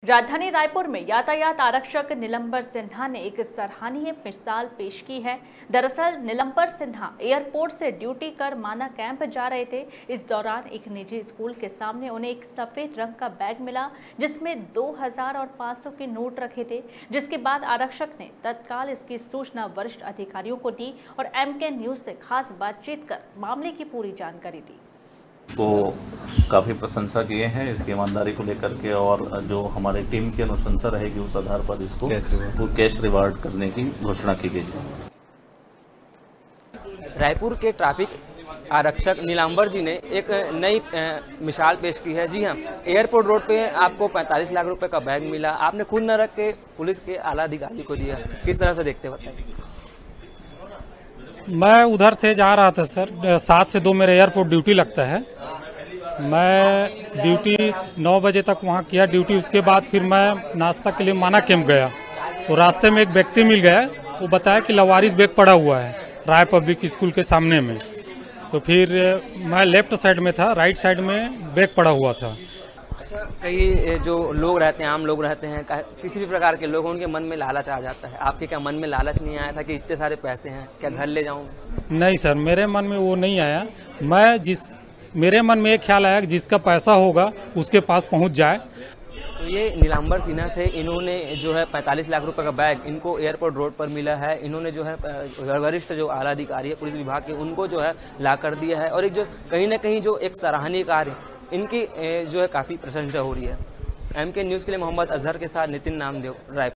राजधानी रायपुर में यातायात आरक्षक नीलंबर सिन्हा ने एक सराहनीय मिसाल पेश की है। दरअसल नीलंबर सिन्हा एयरपोर्ट से ड्यूटी कर माना कैंप जा रहे थे। इस दौरान एक निजी स्कूल के सामने उन्हें एक सफेद रंग का बैग मिला जिसमें 2000 और 500 के नोट रखे थे, जिसके बाद आरक्षक ने तत्काल इसकी सूचना वरिष्ठ अधिकारियों को दी और एमके न्यूज से खास बातचीत कर मामले की पूरी जानकारी दी। को काफ़ी प्रशंसा किए हैं इसकी ईमानदारी को लेकर के, और जो हमारे टीम की अनुशंसा रहेगी उस आधार पर इसको कैश रिवार्ड करने की घोषणा की गई है। रायपुर के ट्रैफिक आरक्षक नीलांबर जी ने एक नई मिसाल पेश की है। जी हाँ, एयरपोर्ट रोड पे आपको 45 लाख रुपए का बैग मिला, आपने खुद न रख के पुलिस के आला अधिकारी को दिया। किस तरह से देखते बताइए? मैं उधर से जा रहा था सर, 7 से 2 मेरा एयरपोर्ट ड्यूटी लगता है। मैं ड्यूटी 9 बजे तक वहाँ किया ड्यूटी। उसके बाद फिर मैं नाश्ता के लिए माना कैंप गया तो रास्ते में एक व्यक्ति मिल गया। वो बताया कि लवारिस बैग पड़ा हुआ है राय पब्लिक स्कूल के सामने में। तो फिर मैं लेफ्ट साइड में था, राइट साइड में बैग पड़ा हुआ था। अच्छा, कई जो लोग रहते हैं, आम लोग रहते हैं, किसी भी प्रकार के लोग, उनके मन में लालच आ जाता है। आपके क्या मन में लालच नहीं आया था कि इतने सारे पैसे हैं, क्या घर ले जाऊं? नहीं सर, मेरे मन में वो नहीं आया। मेरे मन में एक ख्याल आया कि जिसका पैसा होगा उसके पास पहुंच जाए। तो ये नीलांबर सिन्हा थे, इन्होंने जो है 45 लाख रुपए का बैग इनको एयरपोर्ट रोड पर मिला है। इन्होंने जो है वरिष्ठ जो आला अधिकारी है पुलिस विभाग के, उनको जो है ला कर दिया है। और एक जो कहीं ना कहीं जो एक सराहनीय कार्य इनकी जो है काफ़ी प्रशंसा हो रही है। एमके न्यूज़ के लिए मोहम्मद अजहर के साथ नितिन नामदेव, रायपुर।